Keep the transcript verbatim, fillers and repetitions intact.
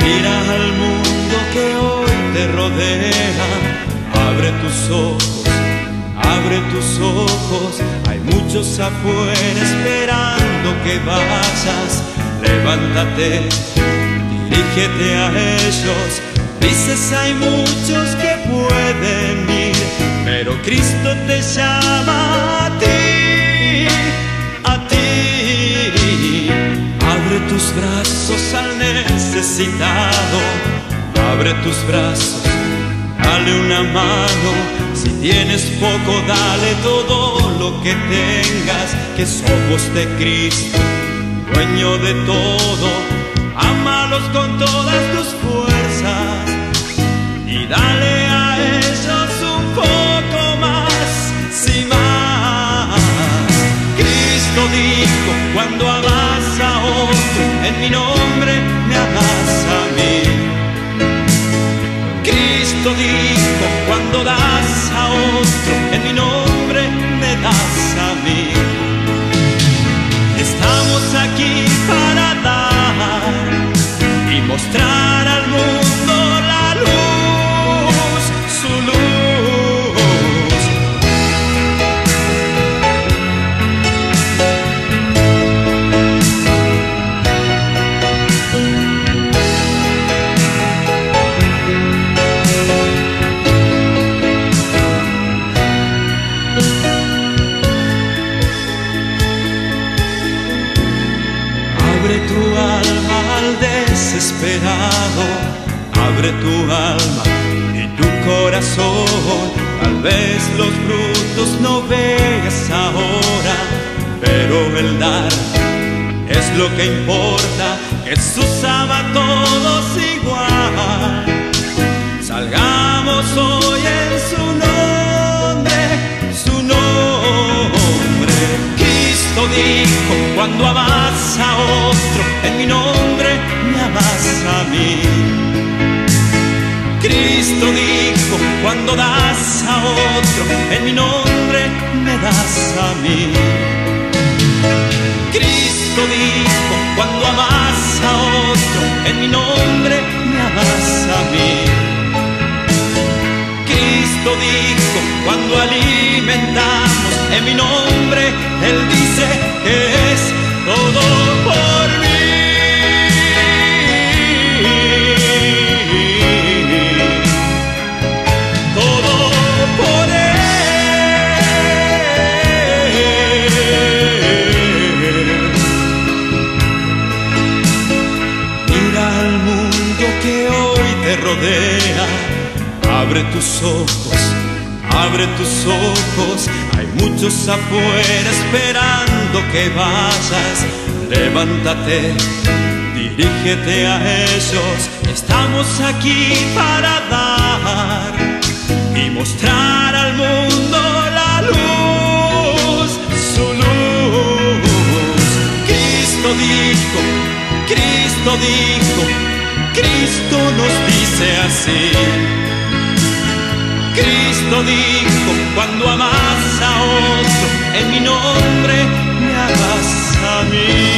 Mira al mundo que hoy te rodea, abre tus ojos, abre tus ojos. Hay muchos afuera esperando que vayas. Levántate, dirígete a ellos. Dices hay muchos que pueden ir, pero Cristo te llama a ti, a ti. Abre tus brazos al necesitado, abre tus brazos, dale una mano. Si tienes poco, dale todo lo que tengas, que somos de Cristo, dueño de todo. Ámalos con todas tus fuerzas y dale a ellos un poco más, sin más. Cristo dijo, cuando amas a otro, en mi nombre me amas a mí. Cristo dijo, cuando das a otro, en mi nombre me das a mí. Estamos aquí para dar y mostrar al mundo la luz, su luz. Abre tu alma al desesperado, abre tu alma y tu corazón. Tal vez los frutos no veas ahora, pero el dar es lo que importa. Jesús ama a todos igual. Salgamos hoy en su nombre, su nombre. Cristo dijo, cuando amas a otro, en mi nombre me amas a mí. Cristo dijo, cuando das a otro, en mi nombre me das a mí. Cristo dijo, cuando amas a otro, en mi nombre me amas a mí. Cristo dijo, cuando alimentamos en mi nombre, Él dice que es todo por mí. Todo por Él. Mira al mundo que hoy te rodea, abre tus ojos, abre tus ojos. Hay muchos afuera esperando que vayas. Levántate, dirígete a ellos. Estamos aquí para dar y mostrar al mundo la luz, su luz. Cristo dijo, Cristo dijo, Cristo nos dice así. Cristo dijo, cuando amas a otro, en mi nombre me amas a mí.